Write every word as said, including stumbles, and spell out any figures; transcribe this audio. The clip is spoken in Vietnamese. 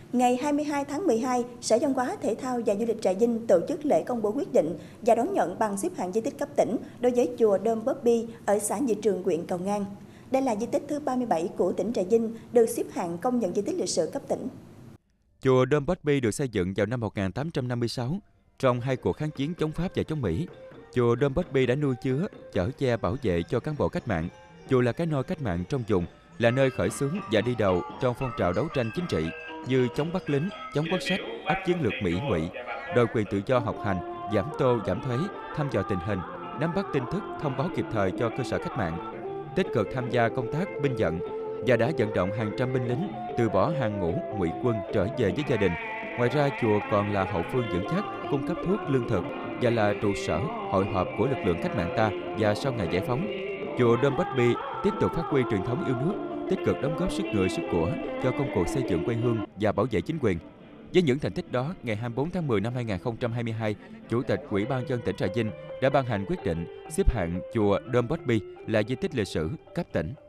Ngày hai mươi hai tháng mười hai, Sở Văn hóa, Thể thao và Du lịch Trà Vinh tổ chức lễ công bố quyết định và đón nhận bằng xếp hạng di tích cấp tỉnh đối với chùa Dom Bobby ở xã Nhị Trường, huyện Cầu Ngang. Đây là di tích thứ ba mươi bảy của tỉnh Trà Vinh được xếp hạng công nhận di tích lịch sử cấp tỉnh. Chùa Dom Bobby được xây dựng vào năm một nghìn tám trăm năm mươi sáu trong hai cuộc kháng chiến chống Pháp và chống Mỹ. Chùa Dom Bobby đã nuôi chứa, chở che, bảo vệ cho cán bộ cách mạng. Chùa là cái nôi cách mạng trong vùng, là nơi khởi xướng và đi đầu trong phong trào đấu tranh chính trị như chống bắt lính, chống quốc sách, áp chiến lược Mỹ ngụy, đòi quyền tự do học hành, giảm tô, giảm thuế, thăm dò tình hình, nắm bắt tin tức, thông báo kịp thời cho cơ sở cách mạng, tích cực tham gia công tác binh vận và đã vận động hàng trăm binh lính từ bỏ hàng ngũ ngụy quân trở về với gia đình. Ngoài ra, chùa còn là hậu phương vững chắc, cung cấp thuốc, lương thực và là trụ sở hội họp của lực lượng cách mạng ta và sau ngày giải phóng. Chùa Dom Bobby tiếp tục phát huy truyền thống yêu nước, tích cực đóng góp sức người sức của cho công cuộc xây dựng quê hương và bảo vệ chính quyền. Với những thành tích đó, ngày hai mươi tư tháng mười năm hai nghìn không trăm hai mươi hai, Chủ tịch Ủy ban nhân dân tỉnh Trà Vinh đã ban hành quyết định xếp hạng chùa Dom Bobby là di tích lịch sử cấp tỉnh.